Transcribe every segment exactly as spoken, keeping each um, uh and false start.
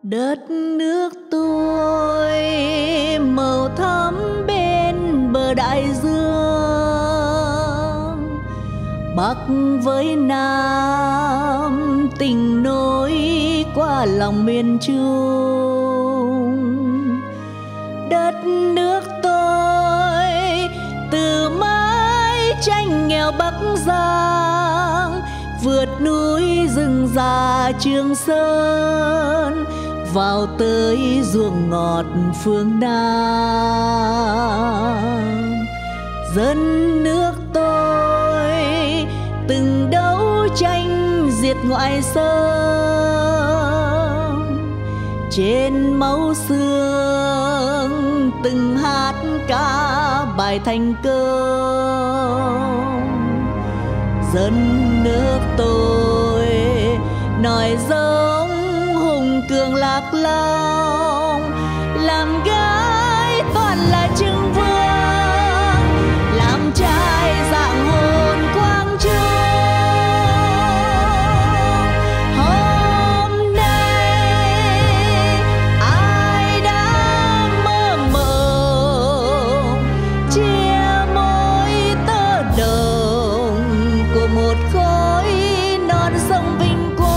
Đất nước tôi màu thắm bên bờ đại dương, Bắc với Nam tình nối qua lòng miền Trung. Đất nước tôi từ mái tranh nghèo Bắc Giang, vượt núi rừng già Trường Sơn, vào tới ruộng ngọt phương Nam. Dân nước tôi từng đấu tranh diệt ngoại xâm, trên máu xương từng hát ca bài thành công. Dân nước tôi nói giống hùng cường Lạc Long, làm gái toàn là Trưng Vương, làm trai dạng hồn Quang Trung. Hôm nay ai đã mơ mộng chia mối tơ đồng của một khối non sông vinh quang.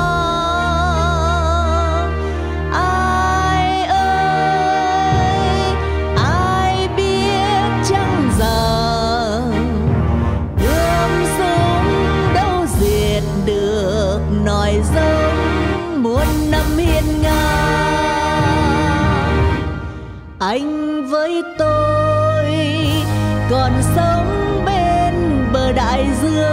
Ai ơi, ai biết chăng rằng gươm súng đâu diệt được nòi giống muôn năm hiên ngang. Anh với tôi còn sống bên bờ đại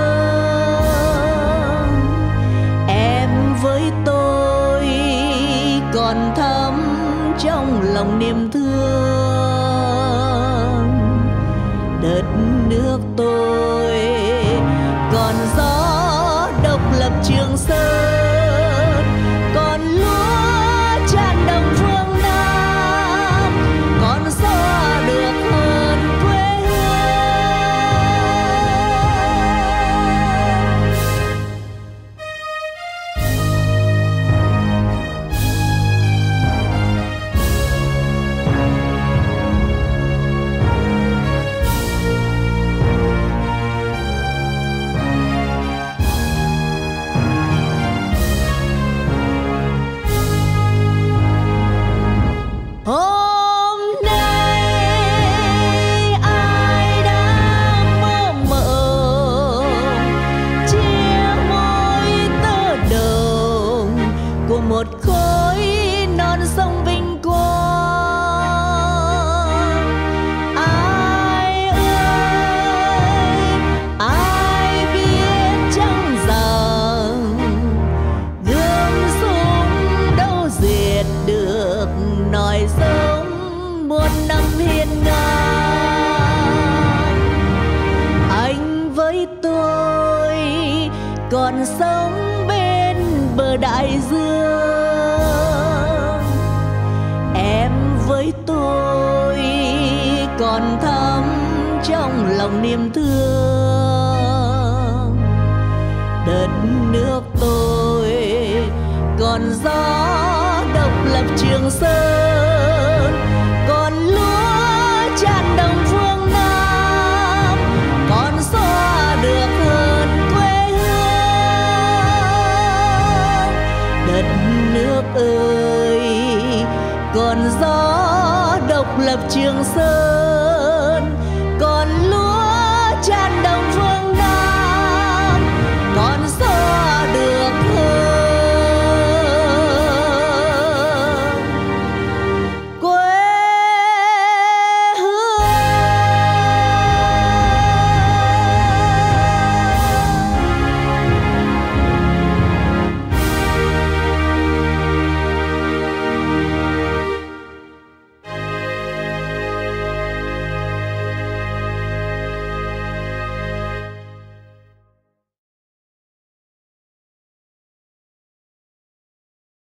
dương, em với tôi còn thắm trong lòng niềm thương. Đất nước tôi còn gió độc lập Trường Sơn, còn lúa tràn đồng phương Nam, còn xóa được hơn quê hương. Hôm nay ai đã mơ mộng chia mối tơ đồng của một khối non sông vinh quang. Ai ơi, ai biết chăng rằng gươm súng đâu diệt được nòi giống muôn năm hiên ngang. Anh với tôi còn sống bên bờ đại dương, em với tôi còn thắm trong lòng niềm thương. Đất nước tôi còn gió độc lập Trường Sơn, còn lúa tràn đồng phương Nam, còn xóa được hơn quê hương. Đất nước ơi còn gió độc lập Trường Sơn,